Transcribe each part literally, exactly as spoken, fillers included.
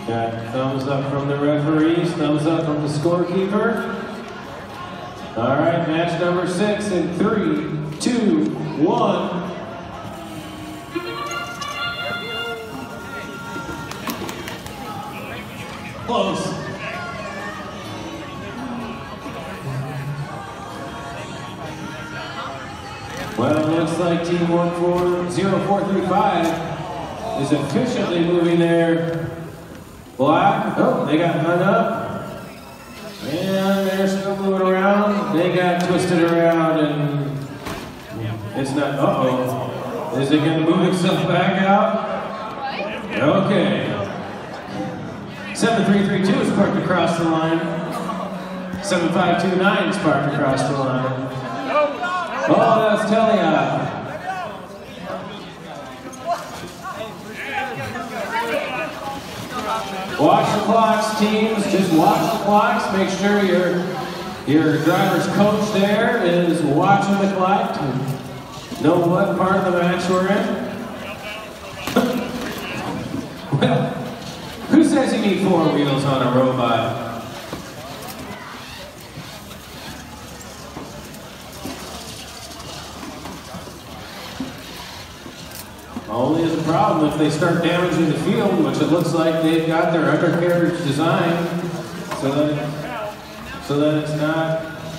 Got thumbs up from the referees, thumbs up from the scorekeeper. All right, match number six in three, two, one. Close. Well, it looks like team one four zero four three five is efficiently moving their block. Oh, they got hung up. And they're still moving around. They got twisted around and it's not, uh-oh. Is it going to move itself back out? Okay. seven three three two is parked across the line. seven five two nine is parked across the line. Oh, that's Telia. Watch the clocks, teams. Just watch the clocks. Make sure your your driver's coach there is watching the clock to know what part of the match we're in. Well, who says you need four wheels on a robot? Only is a problem if they start damaging the field, which it looks like they've got their undercarriage designed so that, so that it's not.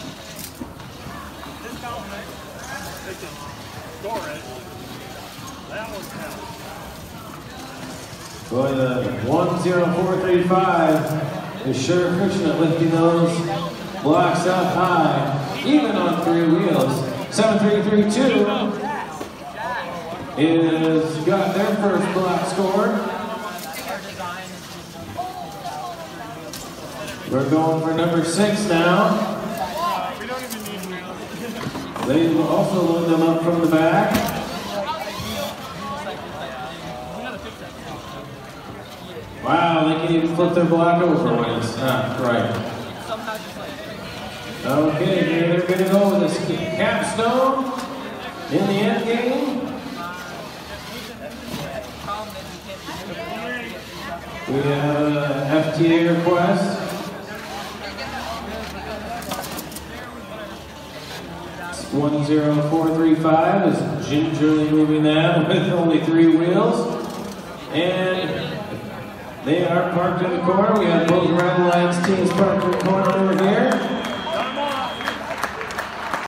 Boy, the one zero four three five is sure efficient at lifting those blocks up high, even on three wheels. seven three three two is got their first block scored. We're going for number six now. They also load them up from the back. Wow, they can even flip their block over when it's not right. Okay, here they're going to go with this capstone in the end game. We have an F T A request. one zero four three five is gingerly moving that with only three wheels. And they are parked in the corner. We have both Red Lions teams parked in the corner over here.